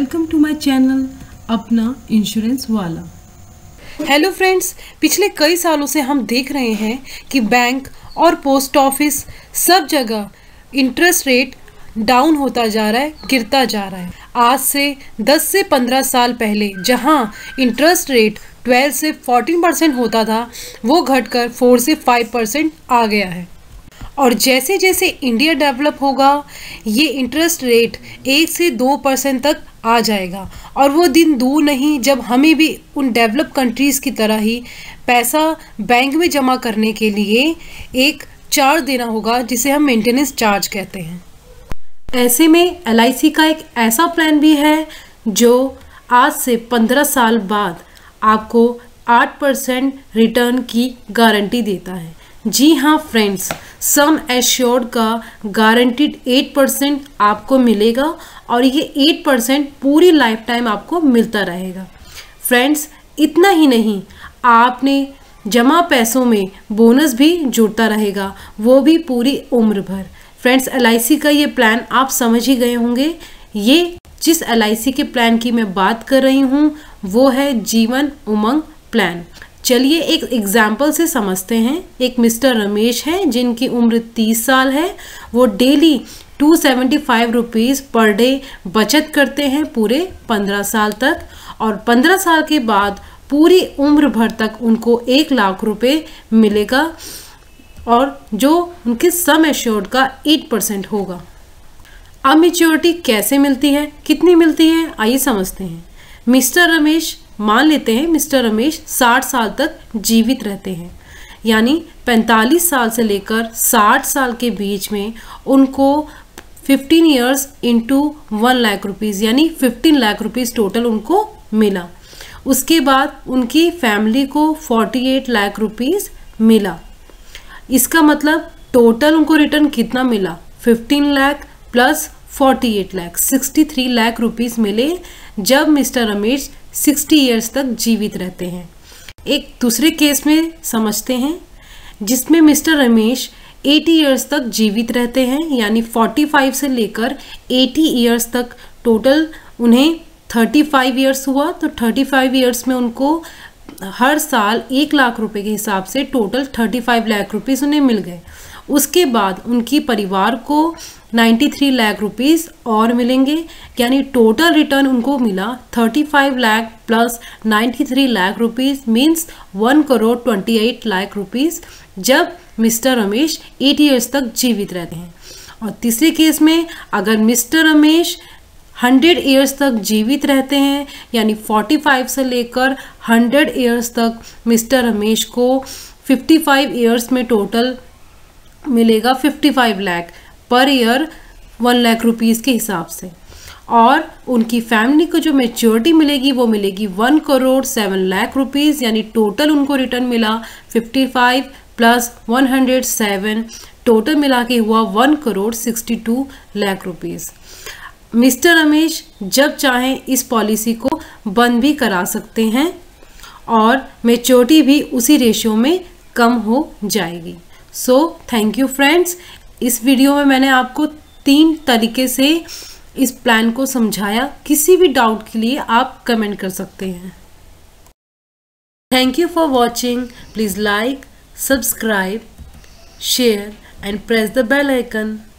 Welcome to my channel अपना insurance वाला। Hello friends, पिछले कई सालों से हम देख रहे हैं कि बैंक और पोस्ट ऑफिस सब जगह इंटरेस्ट रेट डाउन होता जा रहा है, गिरता जा रहा है। आज से 10 से 15 साल पहले जहां इंटरेस्ट रेट 12 से 14% होता था, वो घटकर 4 से 5% आ गया है। और जैसे जैसे इंडिया डेवलप होगा, ये इंटरेस्ट रेट 1 से 2% तक आ जाएगा। और वो दिन दूर नहीं जब हमें भी उन डेवलप कंट्रीज़ की तरह ही पैसा बैंक में जमा करने के लिए एक चार्ज देना होगा, जिसे हम मेंटेनेंस चार्ज कहते हैं। ऐसे में LIC का एक ऐसा प्लान भी है जो आज से 15 साल बाद आपको 8% रिटर्न की गारंटी देता है। जी हाँ फ्रेंड्स, सम एश्योर्ड का गारंटीड 8% आपको मिलेगा और ये 8% पूरी लाइफ टाइम आपको मिलता रहेगा। फ्रेंड्स, इतना ही नहीं, आपने जमा पैसों में बोनस भी जुड़ता रहेगा, वो भी पूरी उम्र भर। फ्रेंड्स, LIC का ये प्लान आप समझ ही गए होंगे। ये जिस LIC के प्लान की मैं बात कर रही हूँ वो है जीवन उमंग प्लान। चलिए एक एग्जाम्पल से समझते हैं। एक मिस्टर रमेश हैं जिनकी उम्र 30 साल है। वो डेली 275 रुपीज़ पर डे बचत करते हैं पूरे 15 साल तक, और 15 साल के बाद पूरी उम्र भर तक उनको 1 लाख रुपए मिलेगा, और जो उनके सम एश्योर्ड का 8% होगा। अब मैच्योरिटी कैसे मिलती है, कितनी मिलती है, आइए समझते हैं। मिस्टर रमेश, मान लेते हैं मिस्टर रमेश 60 साल तक जीवित रहते हैं, यानी 45 साल से लेकर 60 साल के बीच में उनको 15 ईयर्स इंटू 1 लाख रुपीज़ यानी 15 लाख रुपीज़ टोटल उनको मिला। उसके बाद उनकी फैमिली को 48 लाख रुपीज़ मिला। इसका मतलब टोटल उनको रिटर्न कितना मिला, 15 लाख प्लस 48 लाख, 63 लाख रुपीज़ मिले जब मिस्टर रमेश 60 ईयर्स तक जीवित रहते हैं। एक दूसरे केस में समझते हैं जिसमें मिस्टर रमेश 80 ईयर्स तक जीवित रहते हैं, यानी 45 से लेकर 80 ईयर्स तक टोटल उन्हें 35 ईयर्स हुआ। तो 35 ईयर्स में उनको हर साल 1 लाख रुपए के हिसाब से टोटल 35 लाख रुपीज़ उन्हें मिल गए। उसके बाद उनकी परिवार को 93 लाख रुपीज़ और मिलेंगे, यानी टोटल रिटर्न उनको मिला 35 lakh plus 93 lakh rupees means 1,28 lakh rupees जब मिस्टर रमेश 80 ईयर्स तक जीवित रहते हैं। और तीसरे केस में अगर मिस्टर रमेश 100 ईयर्स तक जीवित रहते हैं, यानी 45 से लेकर 100 ईयर्स तक मिस्टर रमेश को 55 ईयर्स में टोटल मिलेगा 55 lakh per year 1 lakh rupees के हिसाब से। और उनकी फैमिली को जो मैच्योरिटी मिलेगी वो मिलेगी 1,07 लाख रुपीज़, यानी टोटल उनको रिटर्न मिला 55 प्लस 107, टोटल मिला के हुआ 1,62 लाख रुपीज़। मिस्टर रमेश जब चाहें इस पॉलिसी को बंद भी करा सकते हैं और मैच्योरिटी भी उसी रेशियो में कम हो जाएगी। सो थैंक यू फ्रेंड्स, इस वीडियो में मैंने आपको 3 तरीके से इस प्लान को समझाया। किसी भी डाउट के लिए आप कमेंट कर सकते हैं। Thank you for watching. Please like, subscribe, share and press the bell icon.